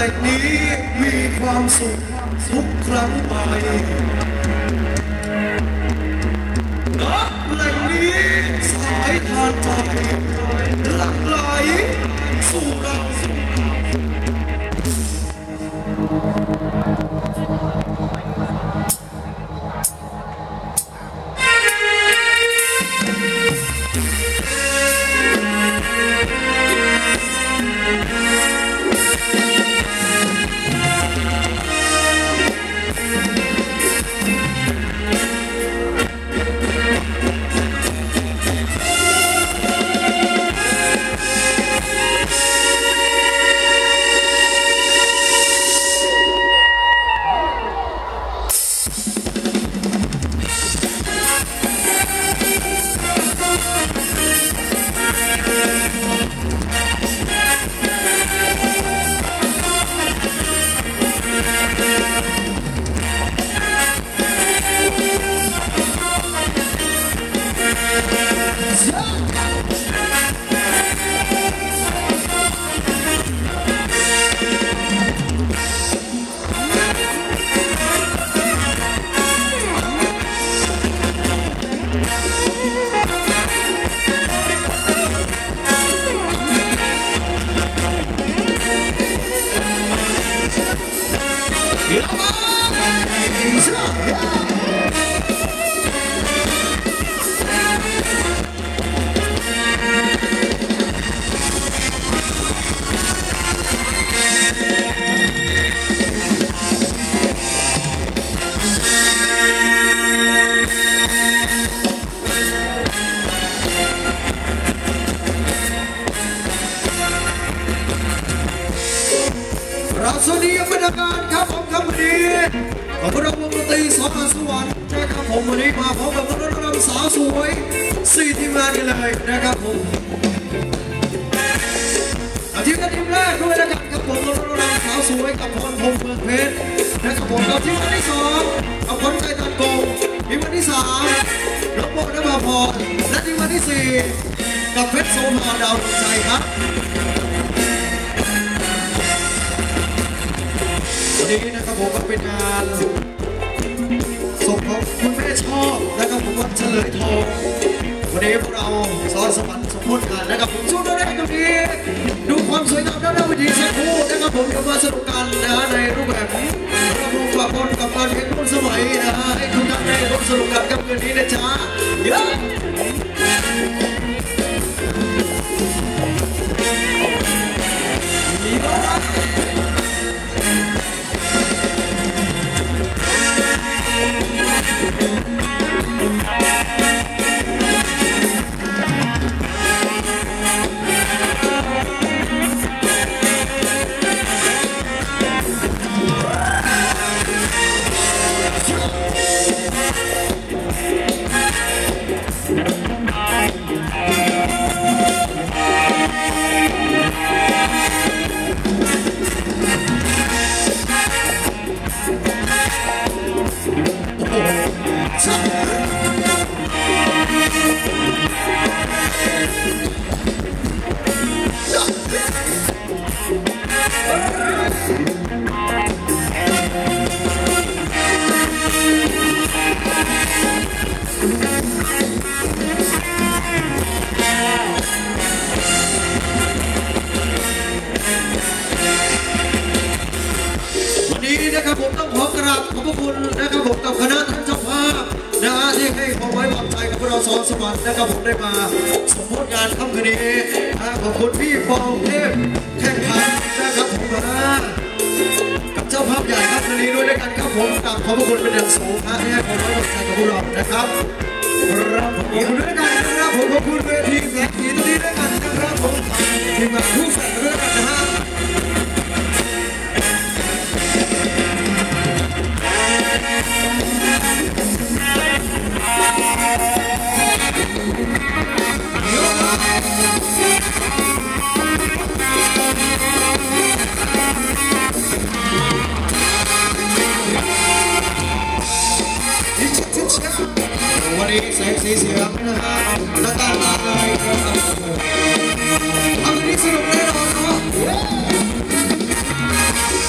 ล่งนี้มีความสุขทุกครั้งไปณแหล่งนี้สายทานใจหลั่งไหลสู่เราสวัสดีบรรยากาศครับผมครับวันนี้ขอบคุณวงดนตรีสองสวรรค์นะครับผมวันนี้มาพร้อมกับนักร้องสาวสวย4ทีมงานกันเลยนะครับผมทีมแรกด้วยนะครับกับผมนักร้องสาวสวยกับพรพงษ์เมืองเพชรนะครับผมกับทีมที่2กับพรไก่ตันโกงทีมที่3น้องโบนภาพรและทีมที่4กับเพชรโสภาดาวดวงใจครับวันนี้นะครับผมก็เป็นงานศพของคุณแม่ชอบนะครับผมวันเฉลยทองวันนี้พวกเราซ้อนสวรรค์สมมติกันนะครับผมช่วงแรกตรงนี้ดูความสวยงามด้านหน้าเวทีสักครู่นะครับผมจะมาสนุกกันนะในรูปแบบนี้เราดูกับคนกับการเพลงรุ่นสมัยนะให้ทุกท่านได้ร่วมสนุกกันกับคืนนี้นะจ๊ะเยอะนะครับผมต้องขอกราบขอบพระคุณนะครับผมกับคณะท่านเจ้าภาพนะที่ให้ความไว้วางใจกับพวกเราสอนสวรรค์นะครับผมได้มาสมมติงานค่ำคืนนี้ขอบคุณพี่ปองเทพแข่งขันนะครับผมกับเจ้าภาพใหญ่ครับคืนนี้ด้วยกันครับผมกับขอบพระคุณเป็นอย่างสูงนะที่ให้ความไว้วางใจกับพวกเรานะครับรับผมขอบคุณด้วยกันนะครับผมขอบคุณเวทีแสงสีนี้ด้วยกันนะครับผมทีมงานผู้แสดงด้วยกันนะฮะวันนี้แสงสีเสียงนะฮะจะตามมาเลยเอาวันนี้สนุกแน่นอนเนาะ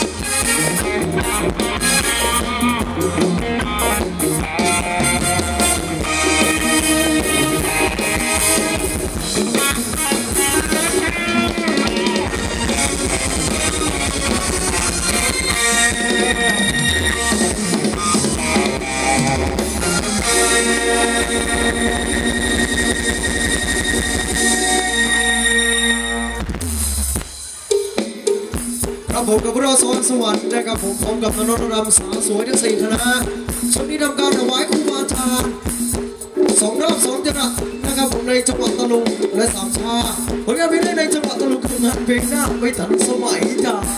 ครับผมกับพวกเราสวรรค์นะครับผมพร้อมกับนนท์รำสาวสวยทั้ง4คณะช่วงนี้ทำการถวายครูบาอาจารย์2 รอบ 2 จังหวะนะครับผมในจังหวัดตะลุงและสามชาผลงานเพลงในจังหวัดตะลุงคืองานเพลงหน้าไม่ทันสมัยจ้า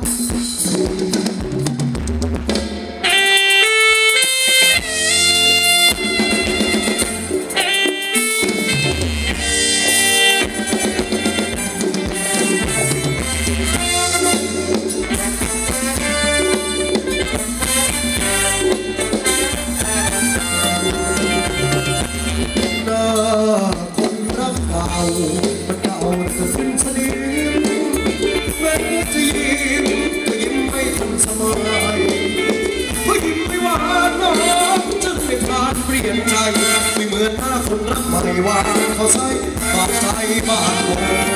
คนรักเก่ามันเก่าจะเป็นสนิมแม้จะยิ้มก็ยิ้มไม่ทันสมัยเพราะยิ้มไม่หวานน้องจึงไม่พลาดเปลี่ยนใจไม่เหมือนหน้าคนรักใหม่วางเขาใส่บาดใจบ้านโบ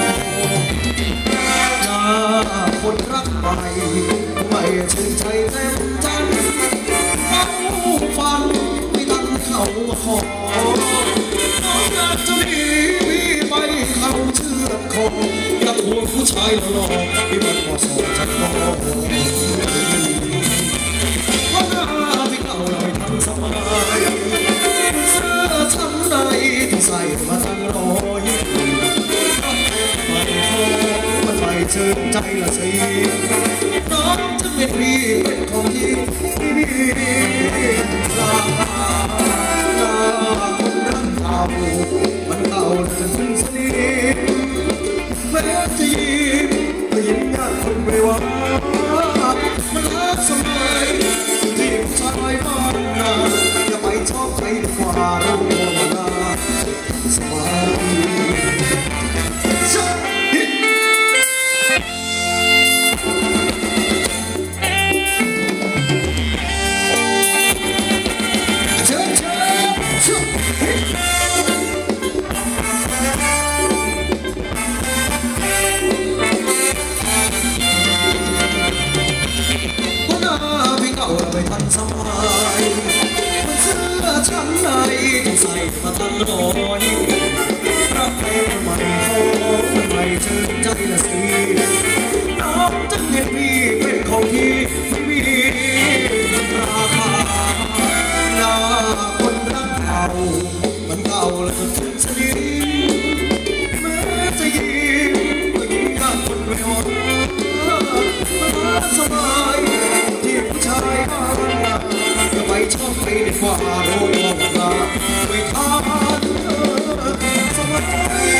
หน้าคนรักใหม่ไม่ชื่นใจเต็มใจเขาฟันไม่ตั้งเขาขออยากจะมีพี่ไปเขาเชื่อคออยากควงผู้ชายหล่อที่มันพอสอนจะพอเพราะหน้าพี่เก่าไม่ทันสมัยเสื้อชั้นในที่ใส่มาตั้งรอยมันหอมมันไม่เชื่อใจละสิน้องจะเป็นพี่เป็นของที่มีลาคนรักเก่ามันเก่าจนถึงสนิทแม้จะยิ้มก็ยิ้มยากคนไม่ว่ามันรักสมัยที่ผู้ชายบ้านนาอย่าไปชอบใครดีกว่าเราว่านาสบายไม่ทันสมัยมันเสื้อชั้นในที่ใส่มาตั้งรอยรักใครใหม่โอ้มันไม่เชื่อใจละสิน้องจะเห็นพี่เป็นของที่ไม่มีราคาหน้าคนรักเก่ามันเก่าแล้วจนถึงสนิทแม้จะยิ้มก็ยิ้มยากคนไม่หวนมันรักสบายที่ผู้ชายบ้านนาอย่าไปชอบใครดีกว่าโลกนาไม่ทานสมัย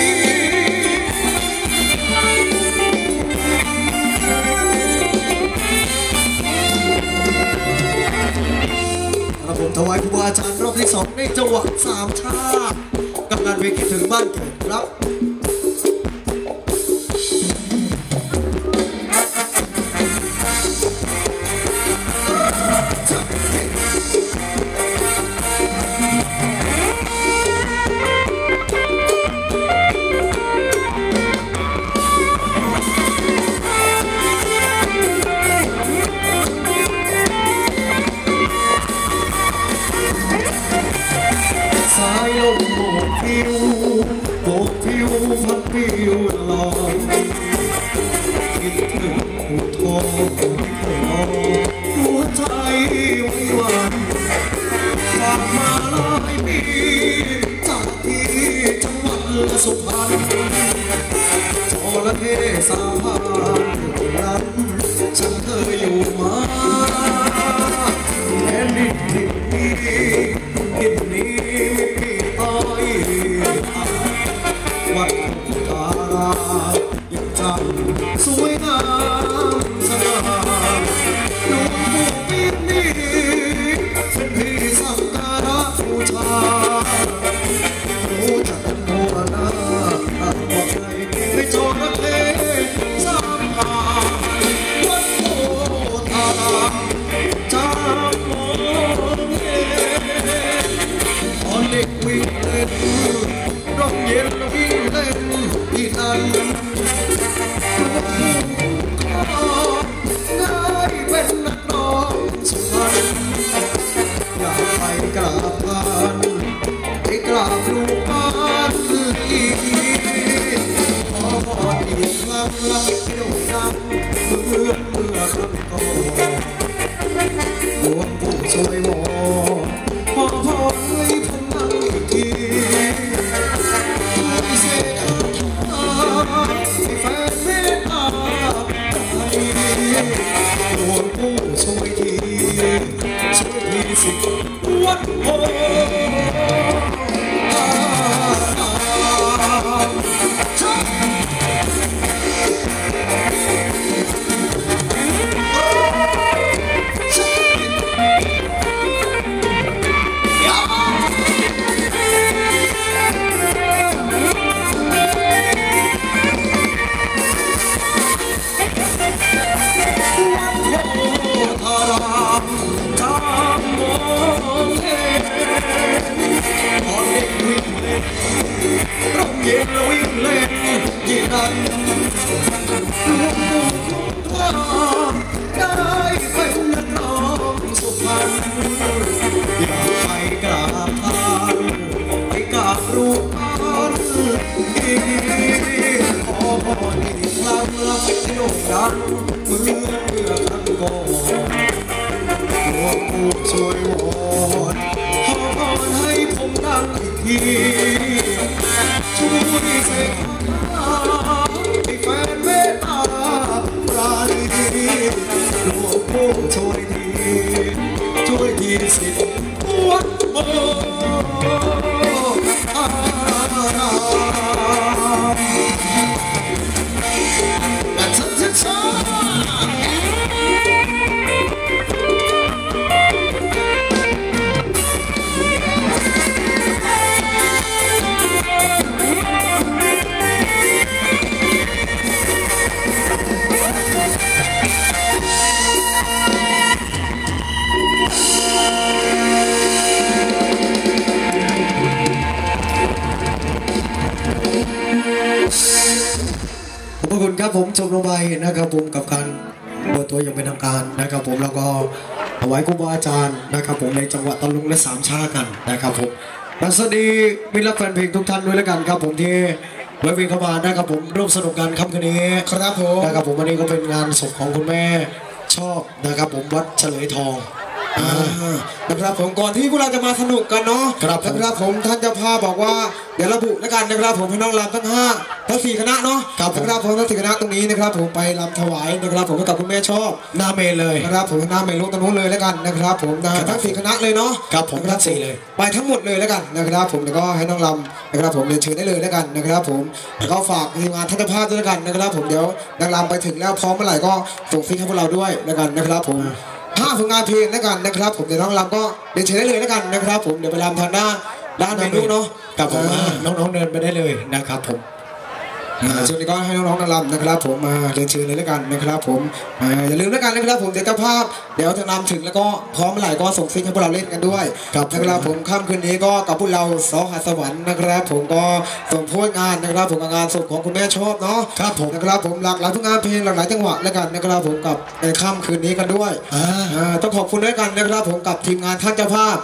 ผมถวายครูบาอาจารย์รอบที่2ในจังหวัดสามชาติกับงานเพลงคิดถึงบ้านเกิดครับสายลมโบกผิวอนเมื่อครั้งก่อนหลวงปู่ช่วยวอนขอพรให้ผมนั่งอีกทีเสกคาถาให้แฟนเมตตาหลวงปู่ช่วยทีช่วยทีสิวัดโพเย็นวิ่งเล่นยิ่งนั้นว่าได้เป็นนักร้องสุพรรณอยากไปกราบท่านไปกราบรูปท่านขอพรอีกครั้งและให้โด่งดังเหมือนเมื่อครั้งก่อนหลวงปู่ช่วยวอนขอพรให้ผมดังอีกทีช่วยเสกคาถาให้แฟนเมตตาปราณีหลวงปู่ช่วยทีสิวัดโพอารามและฉันจะช้าขอบคุณครับผมชมลงไปนะครับผมกับการเปิดตัวอย่างเป็นทางการนะครับผมแล้วก็ถวายครูบาอาจารย์นะครับผมในจังหวัดตะลุงและสามชากันนะครับผมสวัสดีมิตรรักแฟนเพลงทุกท่านด้วยแล้วกันครับผมที่แวะเวียนเข้ามานะครับผมร่วมสนุกกันค่ำคืนนี้ครับผมนะครับผมวันนี้ก็เป็นงานศพของคุณแม่ชอบนะครับผมวัดเฉลยทองนะครับผมก่อนที่พวกเราจะมาสนุกกันเนาะนะครับผมท่านเจ้าภาพบอกว่าเดี๋ยวระบุแล้วกันนะครับผมให้น้องรำทั้ง4คณะเนาะนะครับผมทั้ง4คณะตรงนี้นะครับผมไปรำถวายนะครับผมให้กับคุณแม่ชอบหน้าเมนเลยนะครับผมหน้าเมนลงตรงนู้นเลยแล้วกันนะครับผมทั้ง4คณะเลยเนาะครับผมทั้ง4เลยไปทั้งหมดเลยแล้วกันนะครับผมแล้วก็ให้น้องรำนะครับผมเรียนเชิญได้เลยแล้วกันนะครับผมแล้วก็ฝากทีมงานท่านเจ้าภาพด้วยแล้วกันนะครับผมเดี๋ยวนางรำไปถึงแล้วพร้อมเมื่อไหร่ก็ส่งซิกให้พวกเราด้วยแล้วกันนะครับผมผลงานเพลงแล้วกันนะครับผมเดี๋ยวน้องรำก็เรียนเชิญได้เลยแล้วกันนะครับผมเดี๋ยวไปรำทางด้านเมนูเนาะกับผมน้องๆเดินไปได้เลยนะครับผมช่วงนี้ก็ให้น้องๆรำนะครับผมมาเรียนเชิญเลยแล้วกันนะครับผมอย่าลืมแล้วกันนะครับผมเดี๋ยวเจ้าภาพเดี๋ยวจะนำถึงแล้วก็พร้อมเมื่อไหร่ก็ส่งซิกให้พวกเราเล่นกันด้วยนะครับผมค่ำคืนนี้ก็กับพวกเราสอหัสวรรค์นะครับผมก็ส่งโพสงานนะครับผมงานศพของคุณแม่ชอบเนาะครับผมนะครับผมหลากหลายทุกงานเพลงหลากหลายจังหวะแล้วกันนะครับผมกับในค่ำคืนนี้กันด้วยต้องขอบคุณด้วยกันนะครับผมกับทีมงานท่านเจ้าภาพ